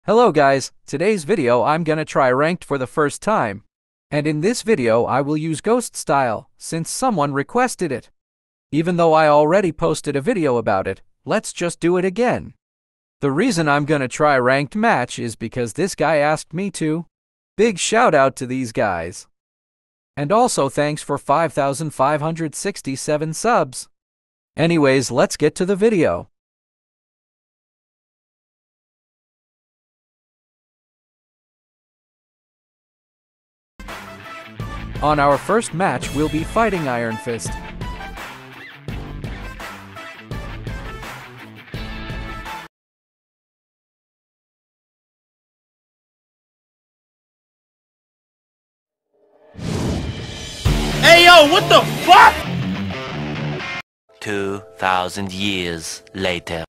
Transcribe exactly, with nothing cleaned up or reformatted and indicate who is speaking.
Speaker 1: Hello guys, today's video I'm gonna try ranked for the first time. And in this video I will use ghost style, since someone requested it. Even though I already posted a video about it, let's just do it again. The reason I'm gonna try ranked match is because this guy asked me to. Big shout out to these guys. And also thanks for five thousand five hundred sixty-seven subs. Anyways, let's get to the video. On our first match, we'll be fighting Iron Fist.
Speaker 2: Hey yo, what the fuck?
Speaker 3: Two thousand years later.